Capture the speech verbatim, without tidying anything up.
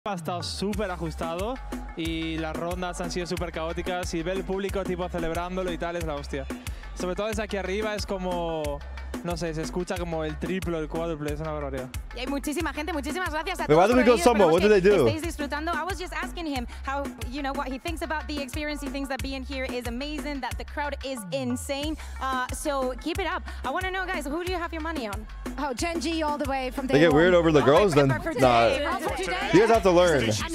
Ha estado súper ajustado y las rondas han sido súper caóticas y ver el público tipo celebrándolo y tal es la hostia. Sobre todo desde aquí arriba es como, no sé, se escucha como el triplo, el cuádruple, es una barbaridad. Y hay muchísima gente, muchísimas gracias a But why todos did we por go venir. somewhere? What did they do? Estéis disfrutando. I was just asking him how, you know, what he thinks about the experience. He thinks that being here is amazing, that the crowd is insane. Uh, so keep it up. I want to know, guys, who do you have your money on? Oh, TenZ all the way from day They get one. weird over the Oh, girls, then for nah. today. For today. You guys have to learn.